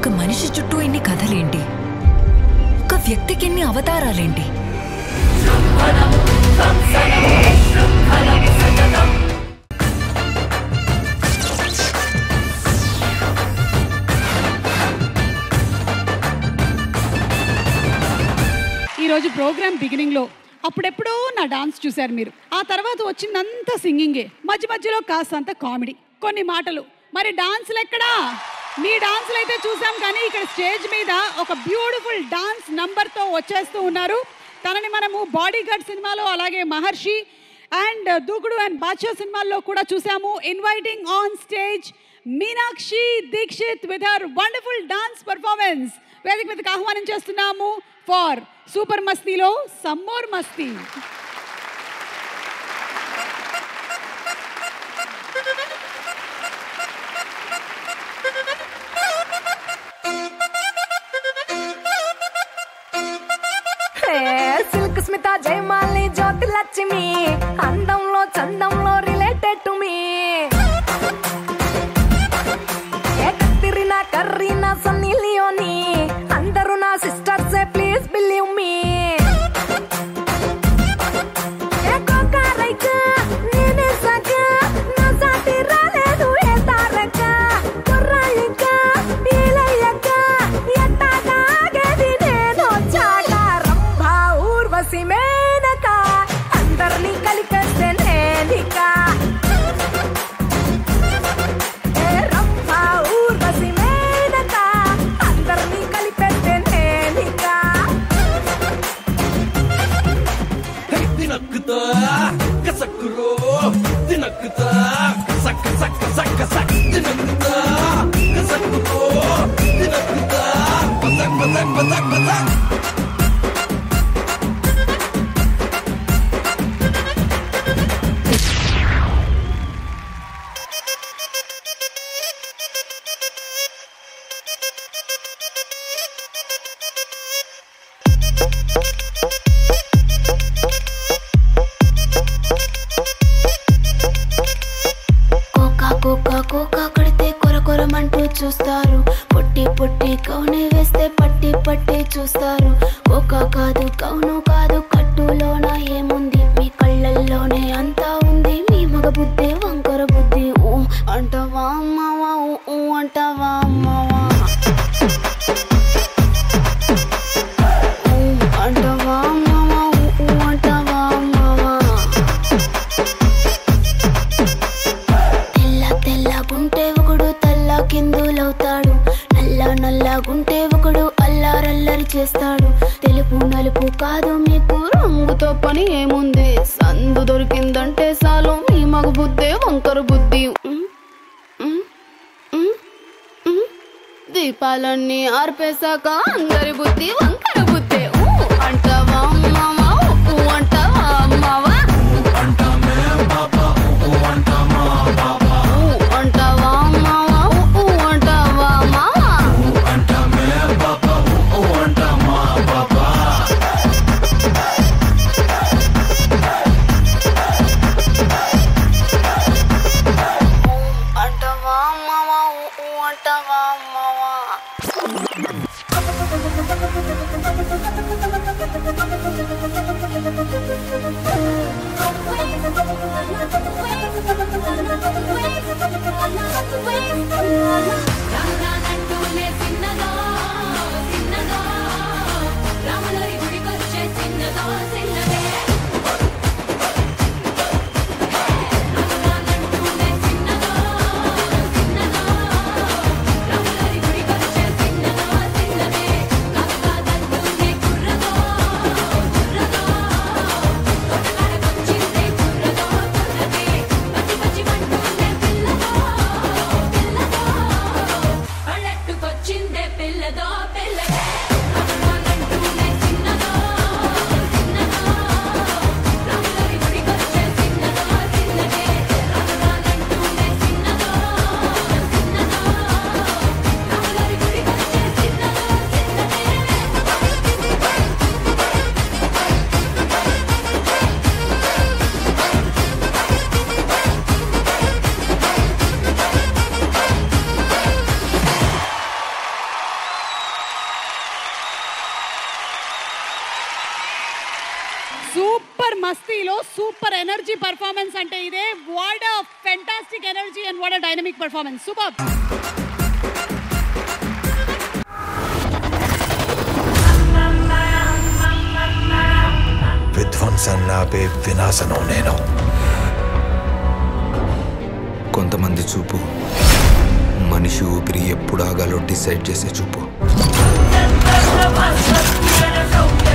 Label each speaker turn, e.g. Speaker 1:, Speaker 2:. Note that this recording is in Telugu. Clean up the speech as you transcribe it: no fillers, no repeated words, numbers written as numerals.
Speaker 1: ఒక మనిషి చుట్టూ ఇన్ని కథలేంటి? ఒక వ్యక్తికి ఇన్ని అవతారాలేంటి?
Speaker 2: ఈరోజు ప్రోగ్రామ్ బిగినింగ్లో అప్పుడెప్పుడో నా డాన్స్ చూశారు మీరు. ఆ తర్వాత వచ్చిందంతా సింగింగే, మధ్య మధ్యలో కాస్తంత కామెడీ, కొన్ని మాటలు. మరి డాన్సులు ఎక్కడా? మీ డాన్సులు అయితే చూసాం, కానీ ఇక్కడ స్టేజ్ మీద ఒక బ్యూటిఫుల్ డాన్స్ నంబర్తో వచ్చేస్తూ ఉన్నారు. తనని మనము బాడీగార్డ్ సినిమాలో, అలాగే మహర్షి అండ్ దూకుడు అండ్ బాద్షా సినిమాల్లో కూడా చూసాము. Inviting on stage Meenakshi Dixit with her wonderful dance performance. వేదిక మీదకి ఆహ్వానం చేస్తున్నాము ఫర్ సూపర్ మస్తీలో సమ్మోర్ మస్తీ.
Speaker 3: సిల్క్ స్మిత జయమాలి జ్యోతి లక్ష్మి అందంలో చందంలో related to me. Katrina Kareena Sunny Leone అందరూ నా సిస్టర్సే, ప్లీజ్ బిలీవ్ మీ.
Speaker 4: చూస్తారు, పొట్టి పొట్టి కౌనే వేస్తే పట్టి పట్టి చూస్తారు. కోకా కాదు కౌను కాదు, కట్టులోన ఏముంది, మీ కళ్ళల్లోనే అంతా ఉంది. మీ మగ బుద్ధి వంకర బుద్ధి. ఊ అంటావా అమ్మావా, ఊ అంటావా అమ్మావా, ఊ అంటావా అమ్మావా, ఊ అంటావా అమ్మావా. తెల్ల తెల్లగుంటే ఒకడు కిందులవుతాడు, నల్ల నల్లగుంటే ఒకడు అల్లారల్లరి చేస్తాడు. తెలుపు నలుపు కాదు మీకు రంగుతో పని ఏముంది, సందు దొరికిందంటే చాలు మీ మగ బుద్ధే వంకర బుద్ధి. దీపాలన్నీ ఆర్పేశాక అందరి బుద్ధి వంకర బుద్ధి. అంటావా అమ్మావా, అంటావా అమ్మావా, అంటావా
Speaker 2: మస్తీలో సూపర్ ఎనర్జీ పర్ఫార్మెన్స్ అంటే ఇదే. What a fantastic energy and what a dynamic performance. Super.
Speaker 5: విధ్వంసన్నాపే వినాశనం నేను. కొంతమంది చూపు మనిషి ఊపిరి ఎప్పుడు ఆగాలో డిసైడ్ చేసే చూపు.